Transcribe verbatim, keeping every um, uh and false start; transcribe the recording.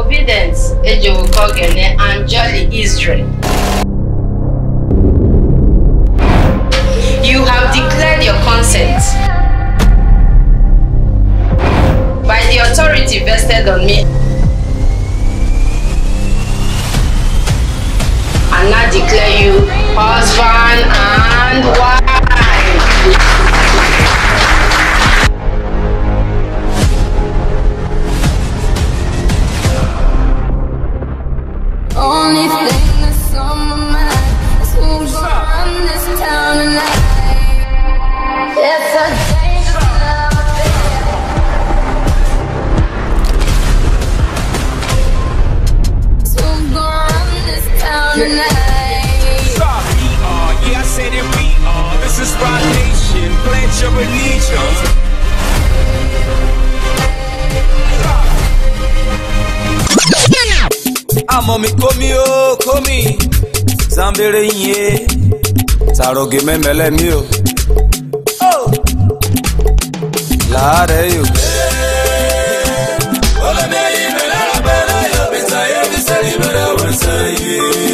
Obedience, Ejo Kogene, and Jolly Israel. You have declared your consent by the authority vested on me, and now declare you husband and wife. Only thing that's on my mind is who's gonna run this town tonight. It's a dangerous love affair. Who's gonna run this town tonight? Stop, we are, yeah, I said it, we are. This is Rock Nation, pledge your allegiance. I'm on me, komi oh, komi. Zambere ye, saroge me mele mi o. Oh, la re yo. Ola me yi me la bela yo, bisa ye bisa ni bela wansa ye.